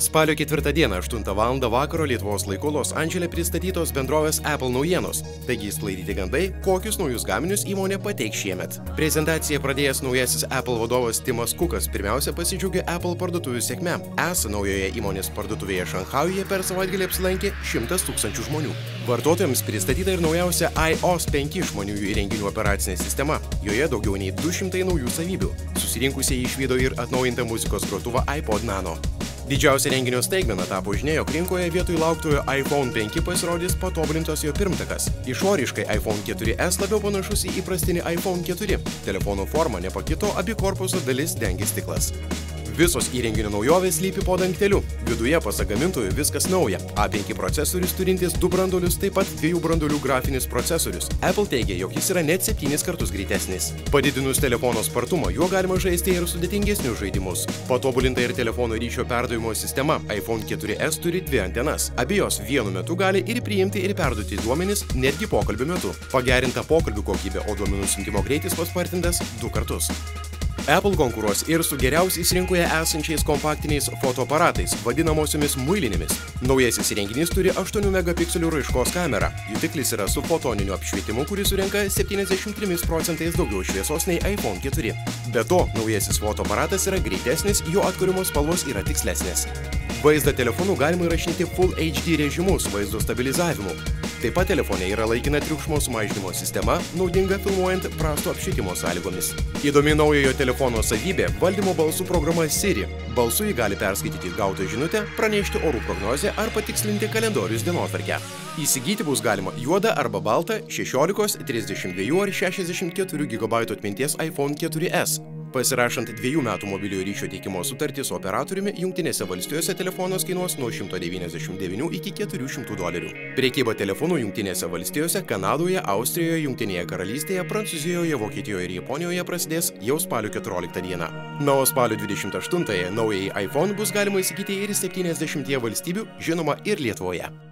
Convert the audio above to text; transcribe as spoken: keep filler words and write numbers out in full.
Spalio ketvirtą dieną aštuntą valandą vakaro Lietuvos laiku Los Andžele pristatytos bendrovės Apple naujienos, taigi sklaidyti gandai, kokius naujus gaminius įmonė pateiks šiemet. Prezentaciją pradėjęs naujasis Apple vadovas Timas Kukas pirmiausia pasidžiaugė Apple parduotuvių sėkme. Esą naujoje įmonės parduotuvėje Šanchajuje per savaitgalį apsilankė šimtas tūkstančių žmonių. Vartotojams pristatyta ir naujausia iOS penki išmaniųjų įrenginių operacinė sistema. Joje daugiau nei du šimtai naujų savybių. Susirinkusieji išvydo ir atnaujintą muzikos grotuvą iPod Nano. Didžiausia renginio staigmena tapo žinia, jog rinkoje vietoj lauktojo iPhone penki pasirodys patobulintos jo pirmtakas. Išoriškai iPhone keturi es labiau panašus į įprastinį iPhone keturi. Telefono forma nepakito, abi korpuso dalis dengia stiklas. Visos įrenginio naujovės slypi po dangteliu. Viduje, pasak gamintojų, viskas nauja. A penki procesorius turintis du branduolius, taip pat dviejų branduolių grafinis procesorius. Apple teigia, jog jis yra net septynis kartus greitesnis. Padidinus telefono spartumą, juo galima žaisti ir sudėtingesnius žaidimus. Patobulinta ir telefono ryšio perdavimo sistema. iPhone keturi es turi dvi antenas. Abi jos vienu metu gali ir priimti ir perduoti duomenis netgi pokalbių metu. Pagerinta pokalbių kokybė, o duomenų siuntimo greitis paspartintas du kartus. Apple konkuruos ir su geriausiais rinkoje esančiais kompaktiniais fotoaparatais, vadinamosiomis muilinėmis. Naujasis įrenginys turi aštuonių megapikselių raiškos kamerą. Jutiklis yra su fotoniniu apšvietimu, kuris surenka septyniasdešimt trimis procentais daugiau šviesos nei iPhone keturi. Be to, naujasis fotoaparatas yra greitesnis, jo atkūrimo spalvos yra tikslesnės. Vaizdą telefonu galima įrašinti Full H D režimu su vaizdo stabilizavimu. Taip pat telefone yra laikina triukšmo sumažinimo sistema, naudinga filmuojant prasto apšvietimo sąlygomis. Įdomi naujojo telefono savybė – valdymo balsų programa Siri. Balsu jį gali perskaityti gautą žinutę, pranešti orų prognozę ar patikslinti kalendorius dienotvarkę. Įsigyti bus galima juodą arba baltą šešiolikos, trisdešimt dviejų ar šešiasdešimt keturių gigabaitų atminties iPhone keturi es. Pasirašant dviejų metų mobiliojo ryšio teikimo sutartį su operatoriumi, Jungtinėse valstijose telefonas kainuos nuo šimto devyniasdešimt devynių iki keturių šimtų dolerių. Prekyba telefonų Jungtinėse valstijose, Kanadoje, Austrijoje, Jungtinėje karalystėje, Prancūzijoje, Vokietijoje ir Japonijoje prasidės jau spalio keturioliktą dieną. Na, o spalio dvidešimt aštuntąją naująjį iPhone bus galima įsigyti ir septyniasdešimtyje valstybių, žinoma ir Lietuvoje.